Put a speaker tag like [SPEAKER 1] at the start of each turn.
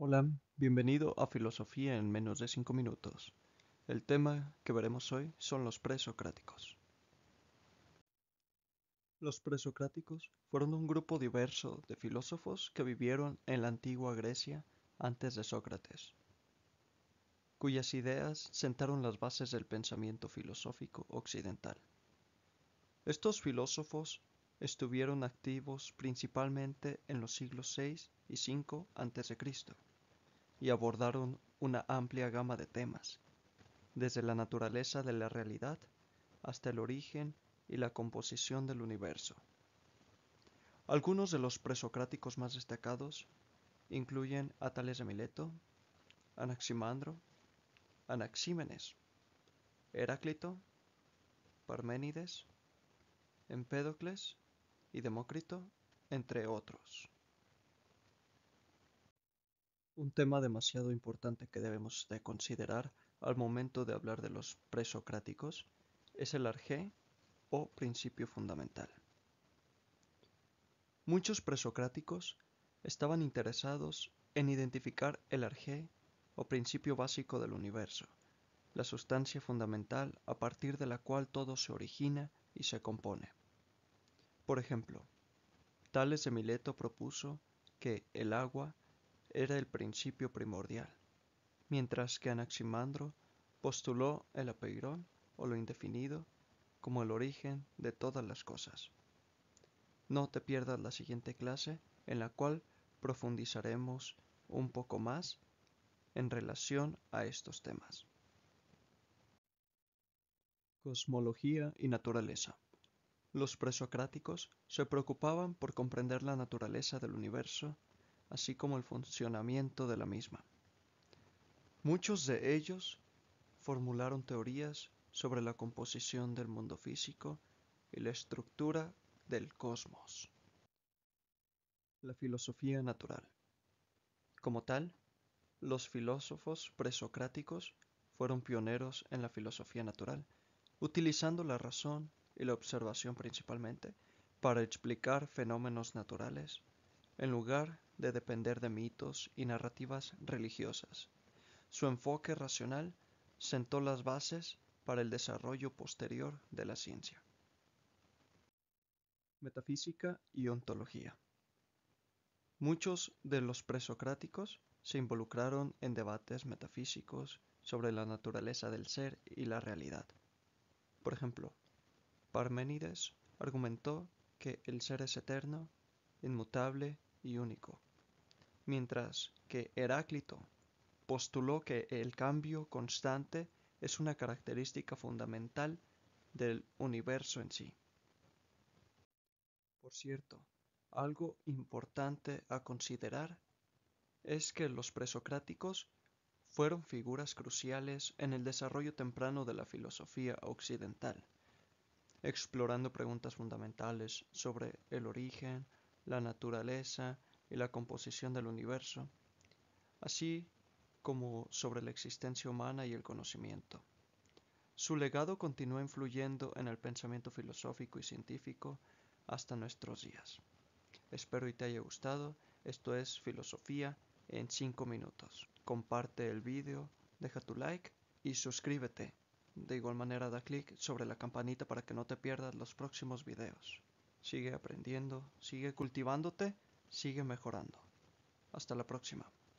[SPEAKER 1] Hola, bienvenido a Filosofía en menos de 5 minutos. El tema que veremos hoy son los presocráticos. Los presocráticos fueron un grupo diverso de filósofos que vivieron en la antigua Grecia antes de Sócrates, cuyas ideas sentaron las bases del pensamiento filosófico occidental. Estos filósofos estuvieron activos principalmente en los siglos VI y V a.C. y abordaron una amplia gama de temas, desde la naturaleza de la realidad hasta el origen y la composición del universo. Algunos de los presocráticos más destacados incluyen a Tales de Mileto, Anaximandro, Anaxímenes, Heráclito, Parménides, Empédocles y Demócrito, entre otros. Un tema demasiado importante que debemos de considerar al momento de hablar de los presocráticos es el arjé o principio fundamental. Muchos presocráticos estaban interesados en identificar el arjé o principio básico del universo, la sustancia fundamental a partir de la cual todo se origina y se compone. Por ejemplo, Tales de Mileto propuso que el agua era el principio primordial, mientras que Anaximandro postuló el apeirón o lo indefinido como el origen de todas las cosas. No te pierdas la siguiente clase en la cual profundizaremos un poco más en relación a estos temas. Cosmología y naturaleza. Los presocráticos se preocupaban por comprender la naturaleza del universo, así como el funcionamiento de la misma. Muchos de ellos formularon teorías sobre la composición del mundo físico y la estructura del cosmos. La filosofía natural. Como tal, los filósofos presocráticos fueron pioneros en la filosofía natural, utilizando la razón y la observación principalmente para explicar fenómenos naturales, en lugar de depender de mitos y narrativas religiosas. Su enfoque racional sentó las bases para el desarrollo posterior de la ciencia. Metafísica y ontología. Muchos de los presocráticos se involucraron en debates metafísicos sobre la naturaleza del ser y la realidad. Por ejemplo, Parménides argumentó que el ser es eterno, inmutable y único, mientras que Heráclito postuló que el cambio constante es una característica fundamental del universo en sí. Por cierto, algo importante a considerar es que los presocráticos fueron figuras cruciales en el desarrollo temprano de la filosofía occidental, explorando preguntas fundamentales sobre el origen, la naturaleza y la composición del universo, así como sobre la existencia humana y el conocimiento. Su legado continúa influyendo en el pensamiento filosófico y científico hasta nuestros días. Espero y te haya gustado. Esto es Filosofía en 5 minutos. Comparte el vídeo, deja tu like y suscríbete. De igual manera da clic sobre la campanita para que no te pierdas los próximos videos. Sigue aprendiendo, sigue cultivándote, sigue mejorando. Hasta la próxima.